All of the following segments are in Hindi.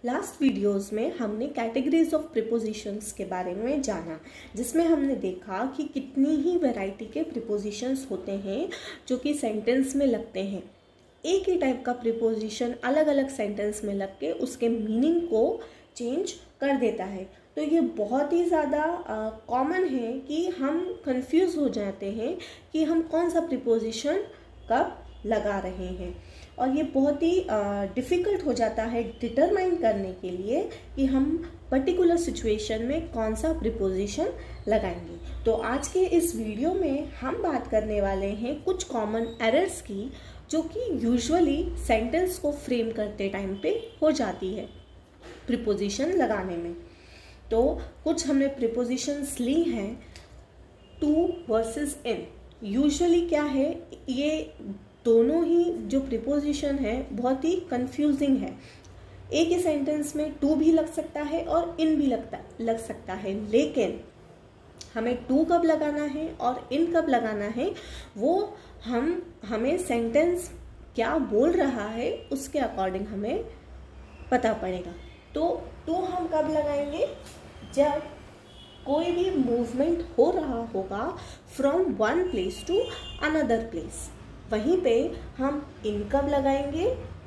लास्ट वीडियोस में हमने कैटेगरीज ऑफ प्रीपोजिशंस के बारे में जाना, जिसमें हमने देखा कि कितनी ही वैरायटी के प्रीपोजिशंस होते हैं जो कि सेंटेंस में लगते हैं। एक ही टाइप का प्रीपोजिशन अलग अलग सेंटेंस में लग के उसके मीनिंग को चेंज कर देता है। तो ये बहुत ही ज़्यादा कॉमन है कि हम कंफ्यूज हो जाते हैं कि हम कौन सा प्रीपोजिशन कब लगा रहे हैं, और ये बहुत ही डिफ़िकल्ट हो जाता है डिटरमाइन करने के लिए कि हम पर्टिकुलर सिचुएशन में कौन सा प्रीपोजिशन लगाएंगे। तो आज के इस वीडियो में हम बात करने वाले हैं कुछ कॉमन एरर्स की जो कि यूजुअली सेंटेंस को फ्रेम करते टाइम पे हो जाती है प्रीपोजिशन लगाने में। तो कुछ हमने प्रीपोजिशंस ली हैं, टू वर्सेस इन। यूजुअली क्या है, ये दोनों ही जो प्रीपोजिशन है बहुत ही कंफ्यूजिंग है। एक ही सेंटेंस में टू भी लग सकता है और इन भी लग सकता है, लेकिन हमें टू कब लगाना है और इन कब लगाना है वो हमें सेंटेंस क्या बोल रहा है उसके अकॉर्डिंग हमें पता पड़ेगा। तो टू हम कब लगाएंगे, जब कोई भी मूवमेंट हो रहा होगा from one place to another place. वहीं पे हम इन कब लगाएंगे,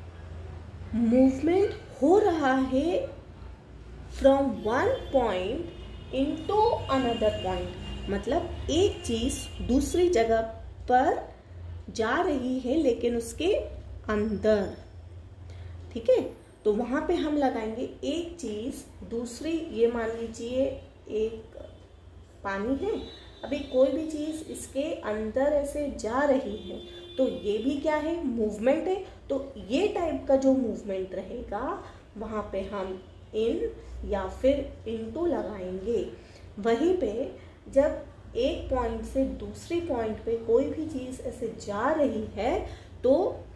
मूवमेंट हो रहा है from one point into another point, मतलब एक चीज दूसरी जगह पर जा रही है लेकिन उसके अंदर। ठीक है, तो वहां पे हम लगाएंगे एक चीज दूसरी। ये मान लीजिए एक पानी है, अभी कोई भी चीज इसके अंदर ऐसे जा रही है तो ये भी क्या है, मूवमेंट है। तो ये टाइप का जो मूवमेंट रहेगा वहां पे हम इन या फिर इनटू लगाएंगे। वहीं पे जब एक पॉइंट से दूसरी पॉइंट पे कोई भी चीज ऐसे जा रही है तो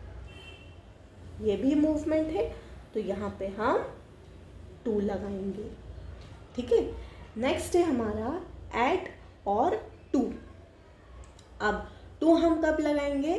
ये भी मूवमेंट है, तो यहाँ पे हम टू लगाएंगे। ठीक है, नेक्स्ट है हमारा एट और टू। अब टू हम कब लगाएंगे,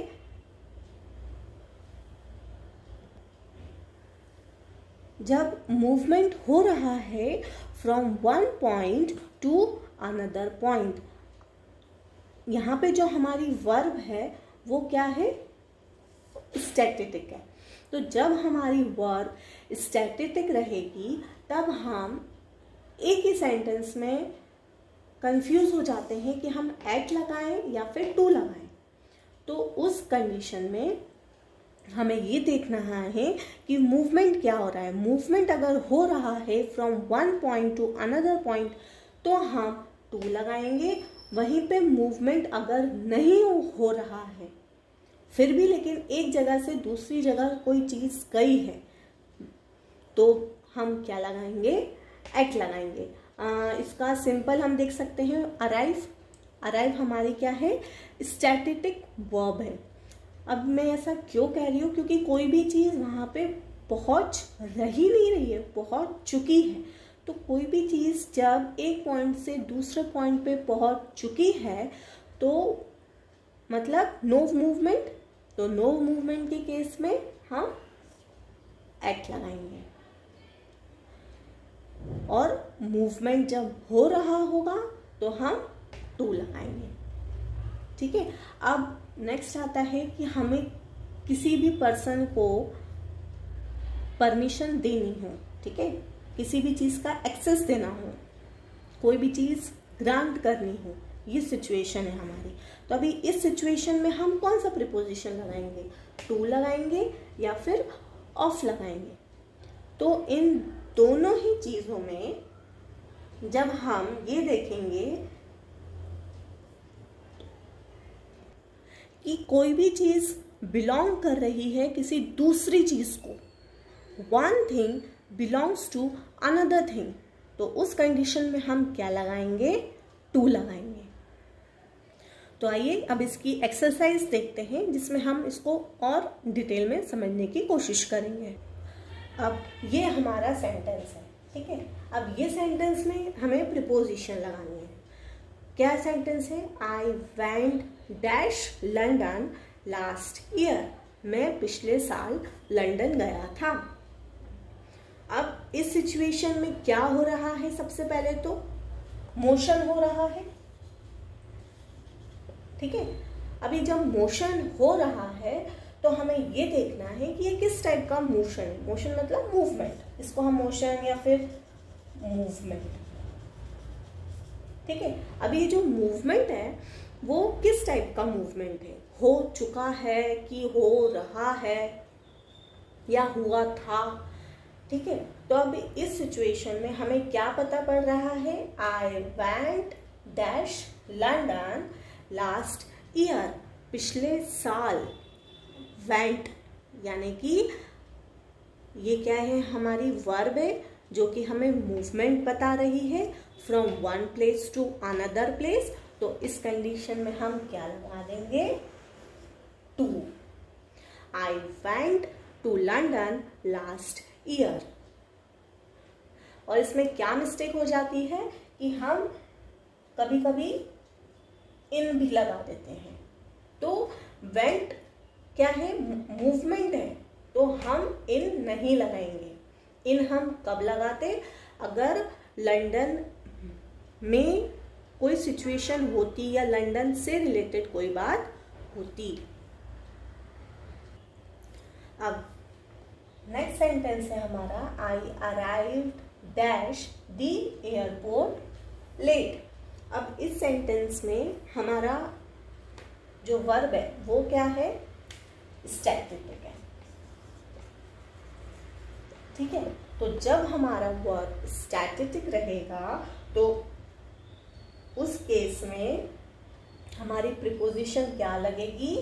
जब मूवमेंट हो रहा है from one point to another point. यहाँ पे जो हमारी वर्ब है वो क्या है, स्टैटिक है। तो जब हमारी वर्ब स्टैटिक रहेगी तब हम एक ही सेंटेंस में कंफ्यूज हो जाते हैं कि हम एट लगाएं या फिर टू लगाएं। तो उस कंडीशन में हमें ये देखना है कि मूवमेंट क्या हो रहा है। मूवमेंट अगर हो रहा है from one point to another point तो हम टू लगाएंगे। वहीं पे मूवमेंट अगर नहीं हो रहा है फिर भी लेकिन एक जगह से दूसरी जगह कोई चीज़ गई है तो हम क्या लगाएंगे, एट लगाएंगे। इसका सिंपल हम देख सकते हैं, अराइव। अराइव हमारी क्या है, स्टैटिक वर्ब है। अब मैं ऐसा क्यों कह रही हूँ, क्योंकि कोई भी चीज़ वहाँ पे पहुँच रही नहीं रही है, पहुँच चुकी है। तो कोई भी चीज़ जब एक पॉइंट से दूसरे पॉइंट पे पहुँच चुकी है तो मतलब नो मूवमेंट। तो नो मूवमेंट के केस में हम एट लगाएंगे, और मूवमेंट जब हो रहा होगा तो हम टू लगाएंगे। ठीक है, अब नेक्स्ट आता है कि हमें किसी भी पर्सन को परमिशन देनी हो। ठीक है, किसी भी चीज़ का एक्सेस देना हो, कोई भी चीज़ ग्रांट करनी हो, ये सिचुएशन है हमारी। तो अभी इस सिचुएशन में हम कौन सा प्रीपोजिशन लगाएंगे, टू लगाएंगे या फिर ऑफ लगाएंगे। तो इन दोनों ही चीज़ों में जब हम ये देखेंगे कि कोई भी चीज़ बिलोंग कर रही है किसी दूसरी चीज़ को, one thing belongs to another thing, तो उस कंडीशन में हम क्या लगाएंगे, टू लगाएंगे। तो आइए अब इसकी एक्सरसाइज देखते हैं जिसमें हम इसको और डिटेल में समझने की कोशिश करेंगे। अब ये हमारा सेंटेंस है। ठीक है, अब ये सेंटेंस में हमें प्रीपोजिशन लगानी है। क्या सेंटेंस है, I went dash London last year, मैं पिछले साल लंदन गया था। अब अब इस सिचुएशन में क्या हो रहा है, सबसे पहले तो मोशन हो रहा है, ठीक है। अभी जब मोशन हो रहा है तो हमें ये देखना है कि ये किस टाइप का मोशन है। मोशन मतलब मूवमेंट, इसको हम मोशन या फिर मूवमेंट, ठीक है। अभी जो मूवमेंट है वो किस टाइप का मूवमेंट है, हो चुका है कि हो रहा है या हुआ था, ठीक है। तो अब इस सिचुएशन में हमें क्या पता पड़ रहा है, I went dash London last year, पिछले साल। वेंट यानी कि ये क्या है, हमारी वर्ब है जो कि हमें मूवमेंट बता रही है from one place to another place. तो इस कंडीशन में हम क्या लगा देंगे, to. I went to London last year. और इसमें क्या मिस्टेक हो जाती है कि हम कभी कभी इन भी लगा देते हैं। तो वेंट क्या है, मूवमेंट है, तो हम इन नहीं लगाएंगे। इन हम कब लगाते, अगर लंदन में कोई सिचुएशन होती या लंदन से रिलेटेड कोई बात होती। अब नेक्स्ट सेंटेंस है हमारा, I arrived dash the airport late. अब इस सेंटेंस में हमारा जो वर्ब है वो क्या है, स्टैटिक है, ठीक है। तो जब हमारा वर्ब स्टैटिक रहेगा तो उस केस में हमारी प्रीपोजिशन क्या लगेगी,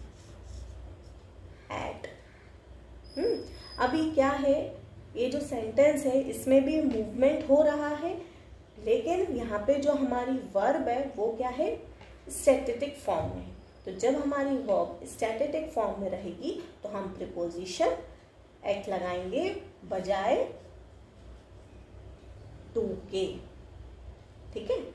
एट। अभी क्या है, ये जो सेंटेंस है इसमें भी मूवमेंट हो रहा है, लेकिन यहाँ पे जो हमारी वर्ब है वो क्या है, स्टैटिक फॉर्म में। तो जब हमारी वर्ब स्टैटिक फॉर्म में रहेगी तो हम प्रीपोजिशन एट लगाएंगे बजाय टू के, ठीक है।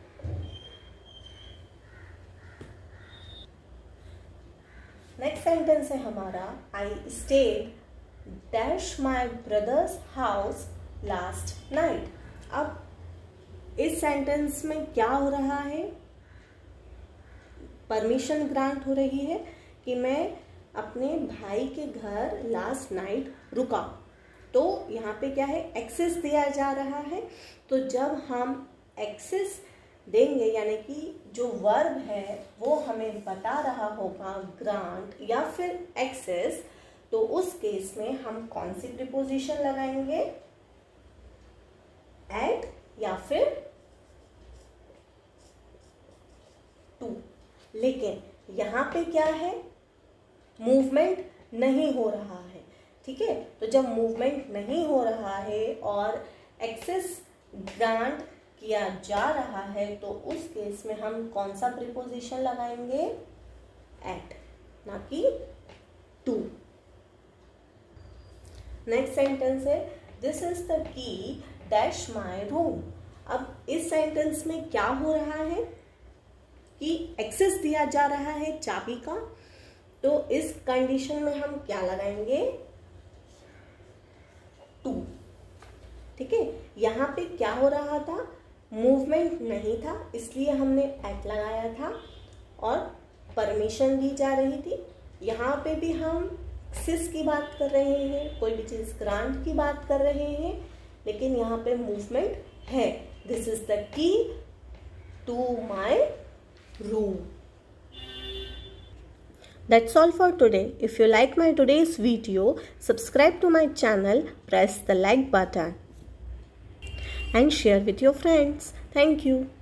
नेक्स्ट सेंटेंस है हमारा, I stayed dash my brother's house last night. अब इस सेंटेंस में क्या हो रहा है, परमिशन ग्रांट हो रही है कि मैं अपने भाई के घर लास्ट नाइट रुका। तो यहाँ पे क्या है, एक्सेस दिया जा रहा है। तो जब हम एक्सेस देंगे यानी कि जो वर्ब है वो हमें बता रहा होगा ग्रांट या फिर एक्सेस, तो उस केस में हम कौन सी प्रीपोजिशन लगाएंगे, एट या फिर टू। लेकिन यहाँ पे क्या है, मूवमेंट नहीं हो रहा है, ठीक है। तो जब मूवमेंट नहीं हो रहा है और एक्सेस ग्रांट किया जा रहा है तो उस केस में हम कौन सा प्रीपोजिशन लगाएंगे, एट, ना कि टू। नेक्स्ट सेंटेंस है, this is the key dash my room. अब इस सेंटेंस में क्या हो रहा है कि एक्सेस दिया जा रहा है चाबी का। तो इस कंडीशन में हम क्या लगाएंगे, टू, ठीक है। यहाँ पे क्या हो रहा था, मूवमेंट नहीं था इसलिए हमने एट लगाया था और परमिशन दी जा रही थी। यहाँ पे भी हम एक्सेस की बात कर रहे हैं, कोई भी चीज ग्रांट की बात कर रहे हैं, लेकिन यहाँ पे मूवमेंट है। This is the key to my room. That's all for today. If you like my today's video, subscribe to my channel, press the like button and share with your friends. Thank you.